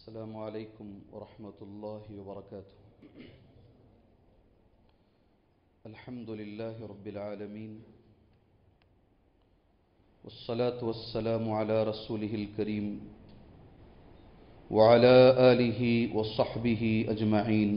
السلام عليكم ورحمة الله وبركاته. الحمد لله رب العالمين، والصلاة والسلام على رسوله الكريم وعلى آله وصحبه أجمعين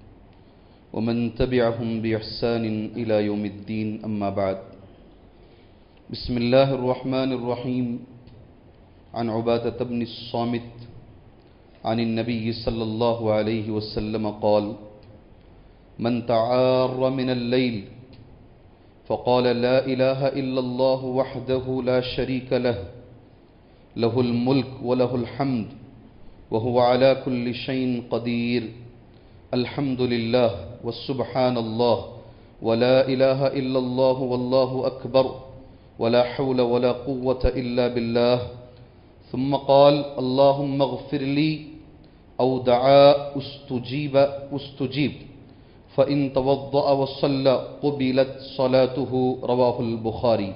ومن تبعهم بإحسان إلى يوم الدين، أما بعد. بسم الله الرحمن الرحيم. عن عبادة بن الصامت عن النبي صلى الله عليه وسلم قال: من تعار من الليل فقال لا إله إلا الله وحده لا شريك له له الملك وله الحمد وهو على كل شيء قدير، الحمد لله والسبحان الله ولا إله إلا الله والله أكبر ولا حول ولا قوة إلا بالله، ثم قال: اللهم اغفر لي، أو دعا استجيب، فإن توضأ وصلى قبلت صلاته، رواہ البخاری.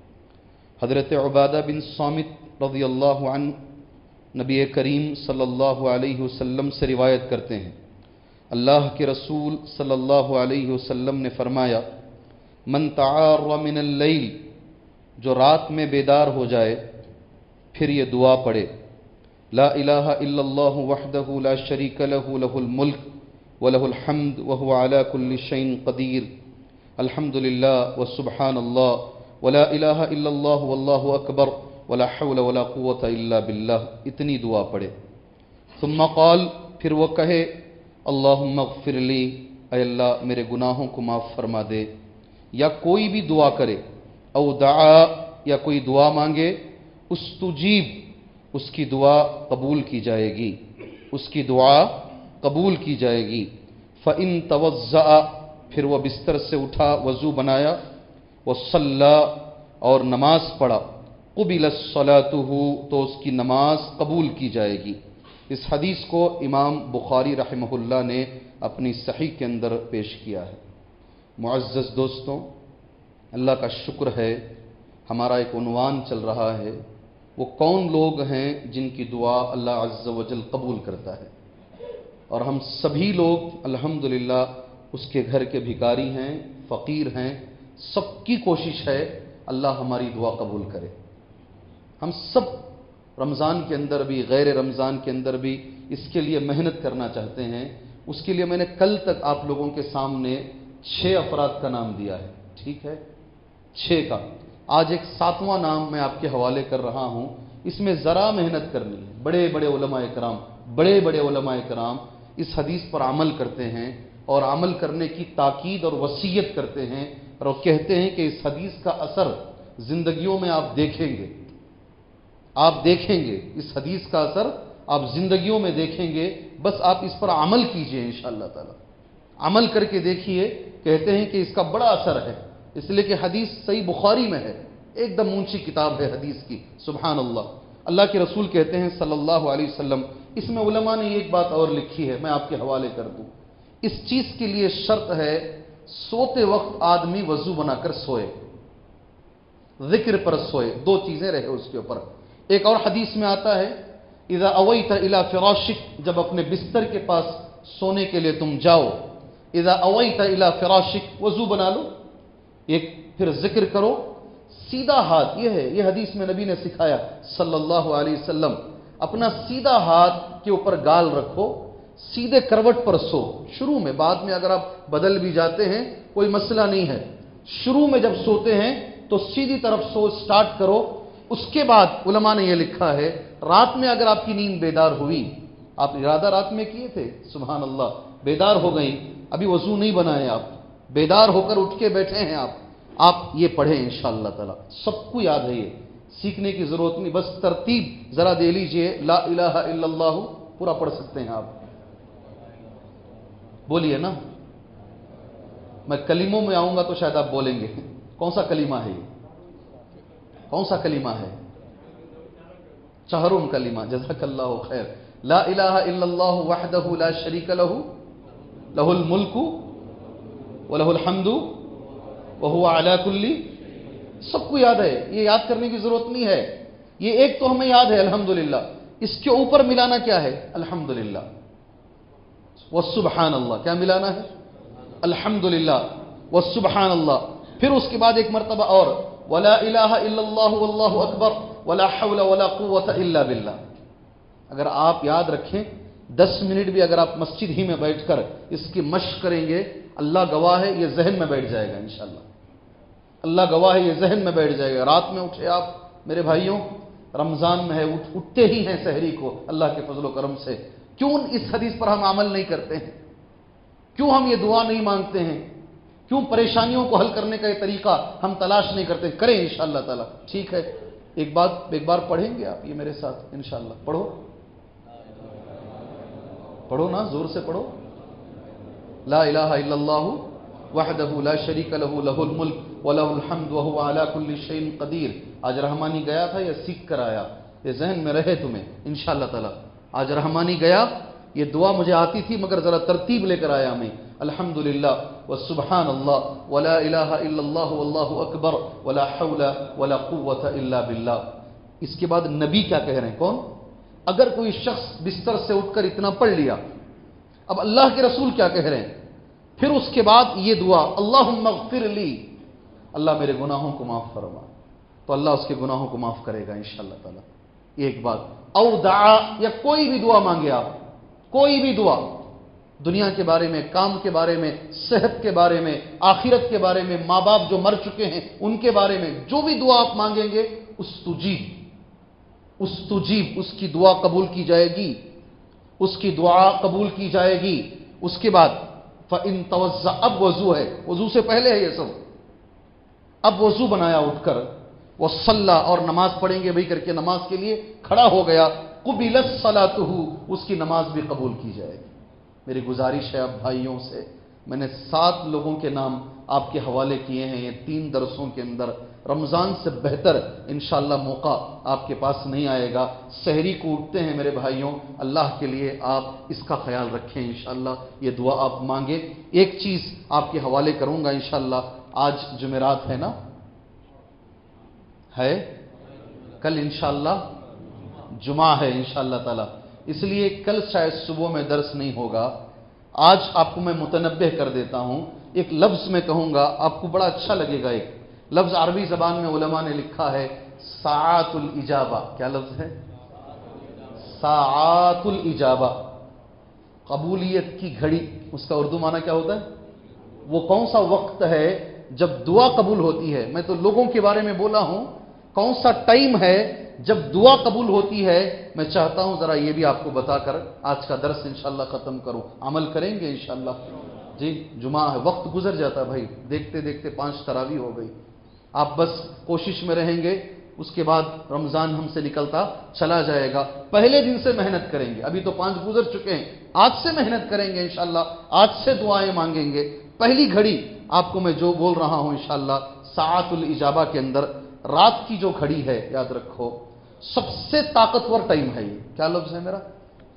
حضرت عبادہ بن صامت رضی اللہ عنہ نبی کریم صلی اللہ علیہ وسلم سے روایت کرتے ہیں، اللہ کے رسول صلی اللہ علیہ وسلم نے فرمایا: من تعار من اللیل، جو رات میں بیدار ہو جائے پھر یہ دعا پڑھے: لا الہ الا اللہ وحدہ لا شریک لہ لہ الملک وَلَهُ الْحَمْدُ وَهُوَ عَلَى كُلِّ شَيْءٍ قَدِيرٌ، الحمد للہ وسبحان اللہ ولا الہ الا اللہ واللہ اکبر ولا حول ولا قوة الا باللہ، اتنی دعا پڑھے. ثم قال، پھر وہ کہے: اللہم اغفر لی، اے اللہ میرے گناہوں کو معاف فرما دے. یا کوئی بھی دعا کرے، او دعا، یا کوئی دعا مانگے، استجیب، اس کی دعا قبول کی جائے گی، اس کی دعا قبول کی جائے گی. فَإِن تَوَضَّأَ، پھر وہ بستر سے اٹھا، وضو بنایا، وَصَلَّى، اور نماز پڑھا، قُبِلَتْ صَلَاتُهُ، تو اس کی نماز قبول کی جائے گی. اس حدیث کو امام بخاری رحمہ اللہ نے اپنی صحیح کے اندر پیش کیا ہے. معزز دوستوں، اللہ کا شکر ہے، ہمارا ایک عنوان چل رہا ہے، وہ کون لوگ ہیں جن کی دعا اللہ عز و جل قبول کرتا ہے. اور ہم سبھی لوگ الحمدللہ اس کے گھر کے بھکاری ہیں، فقیر ہیں، سب کی کوشش ہے اللہ ہماری دعا قبول کرے. ہم سب رمضان کے اندر بھی، غیر رمضان کے اندر بھی اس کے لیے محنت کرنا چاہتے ہیں. اس کے لیے میں نے کل تک آپ لوگوں کے سامنے 6 افراد کا نام دیا ہے، ٹھیک ہے، 6 کا. آج ایک 7واں نام میں آپ کے حوالے کر رہا ہوں. اس میں ذرا محنت کرنی ہے. بڑے بڑے علماء کرام، بڑے بڑے علماء کرام اس حدیث پر عمل کرتے ہیں اور عمل کرنے کی تاکید اور وصیت کرتے ہیں، اور وہ کہتے ہیں کہ اس حدیث کا اثر زندگیوں میں آپ دیکھیں گے، آپ دیکھیں گے اس حدیث کا اثر آپ زندگیوں میں دیکھیں گے. بس آپ اس پر عمل کیجئے، انشاءاللہ تعالی عمل کر کے دیکھیے. کہتے ہیں کہ اس کا بڑا اثر ہے، اس لیے کہ حدیث صحیح بخاری میں ہے، ایک دم اونچی کتاب ہے حدیث کی. سبحان اللہ. اللہ کے رسول کہتے ہیں صلی اللہ علیہ وسلم، اس میں علماء نے ایک بات اور لکھی ہے، میں آپ کے حوالے کر دوں. اس چیز کے لیے شرط ہے سوتے وقت آدمی وضو بنا کر سوئے، ذکر پر سوئے. 2 چیزیں رہے اس کے اوپر. ایک اور حدیث میں آتا ہے: اذا اویت الی فراشک، جب اپنے بستر کے پاس سونے کے لیے تم جاؤ، اذا اویت الی فراشک، وضو بنا لو، ایک پھر ذکر کرو، سیدھا ہاتھ. یہ ہے، یہ حدیث میں نبی نے سکھایا صلی اللہ علیہ وسلم. اپنا سیدھا ہاتھ کے اوپر گال رکھو، سیدھے کروٹ پر سو. شروع میں، بعد میں اگر آپ بدل بھی جاتے ہیں کوئی مسئلہ نہیں ہے. شروع میں جب سوتے ہیں تو سیدھی طرف سو سٹارٹ کرو. اس کے بعد علماء نے یہ لکھا ہے، رات میں اگر آپ کی نیند بیدار ہوئی، آپ ارادہ رات میں کیے تھے، سبحان اللہ، بیدار ہو گئی، ابھی وضو نہیں بنائے، آپ بیدار ہو کر اٹھ کے بیٹھے ہیں، آپ یہ پڑھیں انشاءاللہ تعالی. سب کو یاد ہے، یہ سیکھنے کی ضرورت نہیں، بس ترتیب ذرا دے لیجئے. لا الہ الا اللہ پورا پڑھ سکتے ہیں آپ، بولیے نا. میں کلموں میں آؤں گا تو شاید آپ بولیں گے. کون سا کلمہ ہے یہ؟ کون سا کلمہ ہے؟ چہرم کلمہ. جزاک اللہ خیر. لا الہ الا اللہ وحدہ لا شریک لہ لہ الملک ولہ الحمد وہو علی کل. سب کو یاد ہے، یہ یاد کرنے کی ضرورت نہیں ہے. یہ ایک تو ہمیں یاد ہے الحمدللہ. इसके ऊपर मिलाना क्या है? अल्हम्दुलिल्लाह व सुबहान अल्लाह। क्या मिलाना है? अल्हम्दुलिल्लाह व सुबहान अल्लाह। फिर उसके बाद एक मर्तबा और, वला इलाहा इल्लल्लाहु वल्लाहु अकबर वला हौला वला कुव्वता इल्ला बिल्लाह। अगर आप याद रखें, 10 मिनट भी अगर आप मस्जिद ही में बैठकर इसकी मश्क करेंगे, अल्लाह गवाह है ये जहन में बैठ जाएगा इंशाअल्लाह। अल्लाह गवाह है ये जहन में बैठ जाएगा। रात में उठे आप मेरे भाइयों, रमजान में है, उठते ही हैं सहरी को अल्लाह के फजल व करम से। क्यों इस हदीस पर हम अमल नहीं करते हैं? क्यों हम ये दुआ नहीं मांगते हैं? क्यों परेशानियों को हल करने का ये तरीका हम तलाश नहीं करते? करें इंशाअल्लाह ताला। ठीक है, एक बार पढ़ेंगे आप ये मेरे साथ इंशाअल्लाह। पढ़ो ना, जोर से पढ़ो। ला इलाहा इल्लल्लाहु वहदहु ला शरीका लहु लहुल मुल्क व लहुल हम्द व हुवा अला कुल्ली शैइन कदीर। आज रहमानी गया था या सीख कर आया? ये जहन में रहे तुम्हें इंशाअल्लाह ताला। आज रहमानी गया, ये दुआ मुझे आती थी मगर जरा तरतीब लेकर आया मैं। अल्हम्दुलिल्लाह व सुबहान अल्लाह व ला इलाहा इल्लल्लाहु वल्लाहु अकबर व ला हौला व ला कुव्वता इल्ला बिल्लाह। इसके बाद नबी क्या कह रहे हैं? कौन? अगर कोई शख्स बिस्तर से उठकर इतना पढ़ लिया, अब अल्लाह के रसूल क्या कह रहे हैं? फिर उसके बाद ये दुआ, अल्लाहुम्मा अग़फिर ली, अल्लाह मेरे गुनाहों को माफ फरमा, तो अल्लाह उसके गुनाहों को माफ करेगा इंशाअल्लाह ताला। एक बात। औ दुआ, या कोई भी दुआ मांगे आप, कोई भी दुआ, दुनिया के बारे में, काम के बारे में, सेहत के बारे में, आखिरत के बारे में, माँ बाप जो मर चुके हैं उनके बारे में, जो भी दुआ आप मांगेंगे उस्तुजीब, उसकी दुआ कबूल की जाएगी, उसकी दुआ कबूल की जाएगी। उसके बाद फ़इन तवज़्ज़ा, अब वजू है, वजू से पहले है ये सब। अब वजू बनाया उठकर, वो सल्ला, और नमाज पढ़ेंगे भाई करके नमाज के लिए खड़ा हो गया, कुबिलत सलातुहु, उसकी नमाज भी कबूल की जाएगी। मेरी गुजारिश है अब भाइयों से, मैंने 7 लोगों के नाम आपके हवाले किए हैं ये 3 दरसों के अंदर। रमजान से बेहतर इंशाअल्लाह मौका आपके पास नहीं आएगा। सहरी को उठते हैं मेरे भाइयों, अल्लाह के लिए आप इसका ख्याल रखें इंशाअल्लाह, ये दुआ आप मांगे। एक चीज आपके हवाले करूंगा इंशाअल्लाह, आज जुमेरात है ना, है कल इंशाअल्लाह जुमा है इंशाअल्लाह ताला, इसलिए कल शायद सुबह में दर्स नहीं होगा। आज आपको मैं मुतनब्बे कर देता हूं, एक लफ्ज में कहूंगा, आपको बड़ा अच्छा लगेगा। एक लफ्ज अरबी जबान में उलमा ने लिखा है साआतुल इजाबा। क्या लफ्ज है? साआतुल इजाबा, कबूलियत की घड़ी। उसका उर्दू माना क्या होता है? वो कौन सा वक्त है जब दुआ कबूल होती है। मैं तो लोगों के बारे में बोला हूं, कौन सा टाइम है जब दुआ कबूल होती है। मैं चाहता हूं जरा ये भी आपको बताकर आज का दर्स इंशाअल्लाह खत्म करूं। अमल करेंगे इंशाअल्लाह। जी, जुमा है, वक्त गुजर जाता है भाई, देखते देखते 5 तरावी हो गई। आप बस कोशिश में रहेंगे, उसके बाद रमजान हमसे निकलता चला जाएगा। पहले दिन से मेहनत करेंगे, अभी तो 5 गुजर चुके हैं, आज से मेहनत करेंगे इंशाअल्लाह, आज से दुआएं मांगेंगे। पहली घड़ी आपको मैं जो बोल रहा हूं इंशाअल्लाह, साआतुल इजाबा के अंदर रात की जो घड़ी है, याद रखो, सबसे ताकतवर टाइम है ये। क्या लफ्ज है मेरा?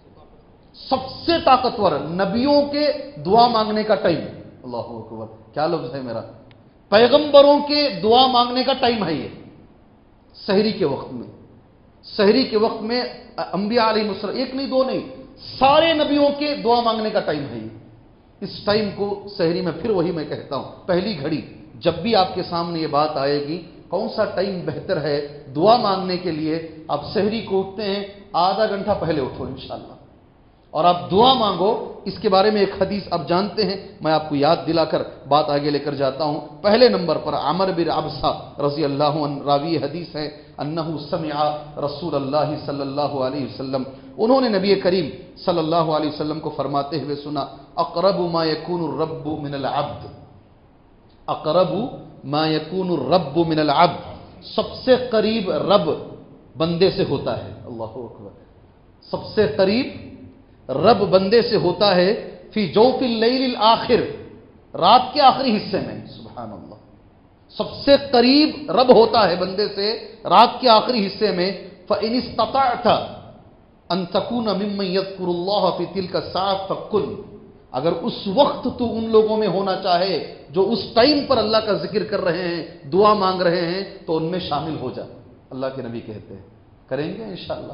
सबसे ताकतवर, नबियों के दुआ मांगने का टाइम। अल्लाहू अकबर, क्या लफ्ज है मेरा? पैगंबरों के दुआ मांगने का टाइम है ये, सहरी के वक्त में। सहरी के वक्त में अंबिया अलैहिस्सलाम, एक नहीं दो नहीं, सारे नबियों के दुआ मांगने का टाइम है ये। इस टाइम को सहरी में, फिर वही मैं कहता हूं, पहली घड़ी, जब भी आपके सामने ये बात आएगी कौन सा टाइम बेहतर है दुआ मांगने के लिए, आप सहरी को उठते हैं, आधा घंटा पहले उठो इंशाअल्लाह और आप दुआ मांगो। इसके बारे में एक हदीस आप जानते हैं, मैं आपको याद दिलाकर बात आगे लेकर जाता हूं। पहले नंबर पर अमर बिन अबसा रज़ी अल्लाहु अन्हु, रावी हदीस है, अन्नहु समिअ रसूलल्लाह सल्लल्लाहु अलैहि वसल्लम, उन्होंने नबी करीम सल्लल्लाहु अलैहि वसल्लम को फरमाते हुए सुना, अक़रबु मा यकूनु रब्बु मिनल अब्द, अक़रबु मा यकूनु रब्बु मिनल अब्द, सबसे करीब रब बंदे से होता है। अल्लाहु अकबर, सबसे करीब रब बंदे से होता है, फी जौफिल लैलिल आखिर, रात के आखिरी हिस्से में। सुभान अल्लाह, सबसे करीब रब होता है बंदे से रात के आखिरी हिस्से में। फ़इन इस्तताअत अन तकून मिम्मन यज़कुरुल्लाह फी तिल्का साअत फकुन, अगर उस वक्त तू उन लोगों में होना चाहे जो उस टाइम पर अल्लाह का जिक्र कर रहे हैं, दुआ मांग रहे हैं, तो उनमें शामिल हो जा। अल्लाह के नबी कहते हैं, करेंगे इंशाअल्लाह।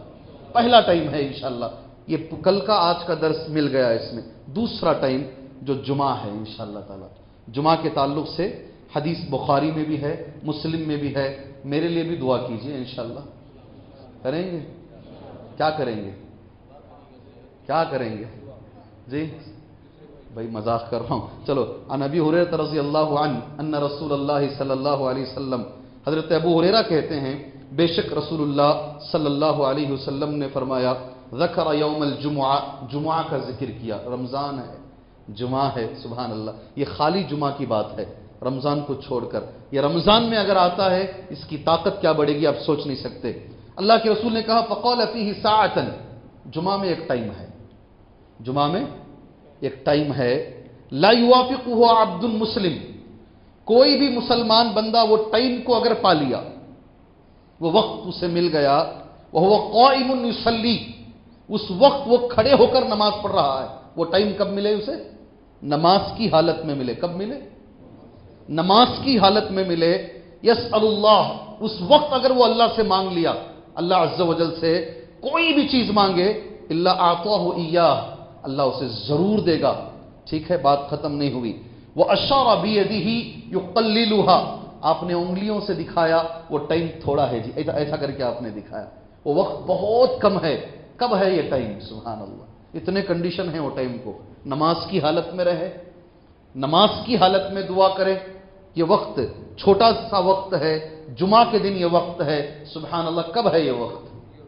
پہلا ٹائم ہے انشاءاللہ، یہ کل کا آج کا درس مل گیا اس میں۔ دوسرا ٹائم جو جمعہ ہے انشاءاللہ تعالی، جمعہ کے تعلق سے حدیث بخاری میں بھی ہے، مسلم میں بھی ہے، میرے لیے بھی دعا کیجئے انشاءاللہ۔ کریں گے؟ کیا کریں گے؟ کیا کریں گے؟ جی بھائی مذاق کر رہا ہوں، چلو۔ عن ابی ہریرہ رضی اللہ عنہ ان رسول اللہ صلی اللہ علیہ وسلم، حضرت ابو ہریرہ کہتے ہیں بے شک رسول اللہ صلی اللہ علیہ وسلم نے فرمایا، ذکر یوم الجمعہ، جمعہ کا ذکر کیا۔ رمضان ہے، جمعہ ہے، سبحان اللہ، یہ خالی جمعہ کی بات ہے رمضان کو چھوڑ کر۔ یہ رمضان میں اگر آتا ہے اس کی طاقت کیا بڑھے گی آپ سوچ نہیں سکتے۔ اللہ کے رسول نے کہا فقال فیہ ساعۃ، جمعہ میں ایک ٹائم ہے، جمعہ میں ایک ٹائم ہے، لا یوافقہ عبد مسلم، کوئی بھی مسلمان بندہ وہ ٹائم کو اگر پا لیا، وہ وقت اسے مل گیا، وہو قائم یصلی، اس وقت وہ کھڑے ہو کر نماز پڑھ رہا ہے، وہ ٹائم کب ملے اسے؟ نماز کی حالت میں ملے۔ کب ملے؟ نماز کی حالت میں ملے۔ یسأل اللہ، اس وقت اگر وہ اللہ سے مانگ لیا، اللہ عز و جل سے کوئی بھی چیز مانگے، الا اعطاہ ایاہ، اللہ اسے ضرور دے گا۔ ٹھیک ہے، بات ختم نہیں ہوئی۔ واشار بیدہ یقللھا، آپ نے انگلیوں سے دکھایا وہ ٹائم تھوڑا ہے جی، ایسا کر کے آپ نے دکھایا، وہ وقت بہت کم ہے۔ کب ہے یہ ٹائم؟ سبحان اللہ، اتنے کنڈیشن ہیں وہ ٹائم کو، نماز کی حالت میں رہے، نماز کی حالت میں دعا کرے، یہ وقت چھوٹا سا وقت ہے، جمعہ کے دن یہ وقت ہے، سبحان اللہ۔ کب ہے یہ وقت؟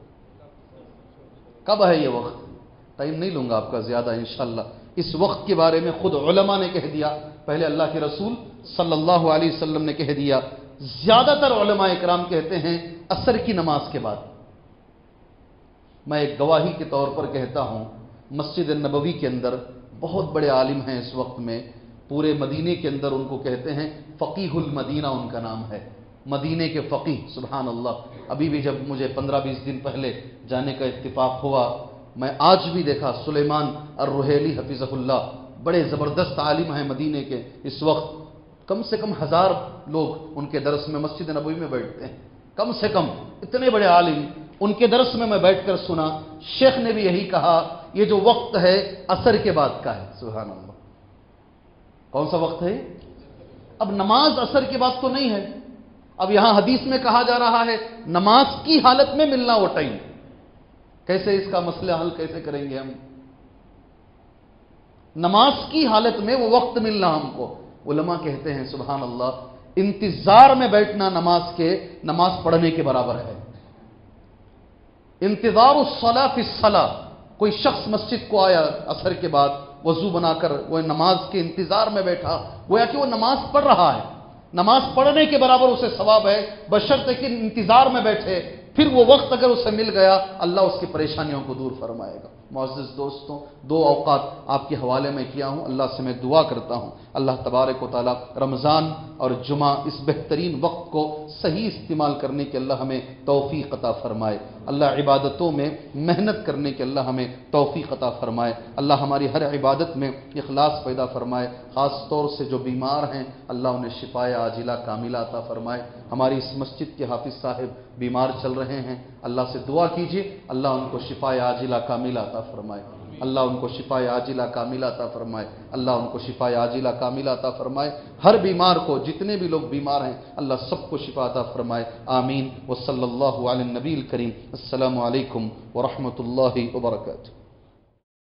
کب ہے یہ وقت؟ ٹائم نہیں لوں گا آپ کا زیادہ انشاءاللہ، اس وقت کے بارے میں خود علماء نے کہہ دیا، پہلے اللہ کے رسول صلی اللہ علیہ وسلم نے کہہ دیا، زیادہ تر علماء اکرام کہتے ہیں عصر کی نماز کے بعد۔ میں ایک گواہی کے طور پر کہتا ہوں، مسجد النبوی کے اندر بہت بڑے عالم ہیں اس وقت میں، پورے مدینے کے اندر ان کو کہتے ہیں فقیہ المدینہ، ان کا نام ہے، مدینے کے فقیہ، سبحان اللہ۔ ابھی بھی جب مجھے 15-20 دن پہلے جانے کا اتفاق ہوا، میں آج بھی دیکھا سلیمان الرحیلی حفظہ اللہ، بڑے زبردست عالم ہیں مدینے کے، اس وقت کم سے کم 1000 لوگ ان کے درس میں مسجد نبوی میں بیٹھتے ہیں، کم سے کم اتنے بڑے عالم، ان کے درس میں بیٹھ کر سنا، شیخ نے بھی یہی کہا، یہ جو وقت ہے عصر کے بعد کا ہے، سبحان اللہ۔ کون سا وقت ہے؟ اب نماز عصر کے بعد تو نہیں ہے، اب یہاں حدیث میں کہا جا رہا ہے نماز کی حالت میں ملنا وہ ٹائم، کیسے اس کا مسئلہ حل کیسے کریں گے ہم؟ نماز کی حالت میں وہ وقت ملنا ہم کو، علماء کہتے ہیں سبحان اللہ، انتظار میں بیٹھنا نماز کے، نماز پڑھنے کے برابر ہے۔ انتظار الصلاۃ فی الصلاۃ، کوئی شخص مسجد کو آیا عصر کے بعد، وضو بنا کر وہ نماز کے انتظار میں بیٹھا، گویا کہ وہ نماز پڑھ رہا ہے، نماز پڑھنے کے برابر اسے ثواب ہے، بشرطے کہ انتظار میں بیٹھے، پھر وہ وقت اگر اسے مل گیا اللہ اس کی پریشانیوں کو دور فرمائے گا۔ معزز دوستوں، 2 اوقات آپ کے حوالے میں کیا ہوں، اللہ سے میں دعا کرتا ہوں اللہ تبارک و تعالی رمضان اور جمعہ اس بہترین وقت کو صحیح استعمال کرنے کے اللہ ہمیں توفیق عطا فرمائے، اللہ عبادتوں میں محنت کرنے کے اللہ ہمیں توفیق عطا فرمائے، اللہ ہماری ہر عبادت میں اخلاص پیدا فرمائے، خاص طور سے جو بیمار ہیں اللہ انہیں شفائے عاجلہ کاملہ عطا فرمائے۔ ہماری اس مسجد کے حافظ صاحب بیمار چل رہے ہیں، اللہ سے دعا کیجیے اللہ ان کو شفائے عاجلہ کاملہ عطا فرمائے، اللہ ان کو شفائے عاجلہ کاملہ عطا فرمائے، اللہ ان کو شفائے عاجلہ کاملہ عطا فرمائے، ہر بیمار کو، جتنے بھی لوگ بیمار ہیں اللہ سب کو شفا عطا فرمائے، آمین۔ وصلی اللہ علی النبی الکریم، السلام علیکم ورحمۃ اللہ وبرکاتہ۔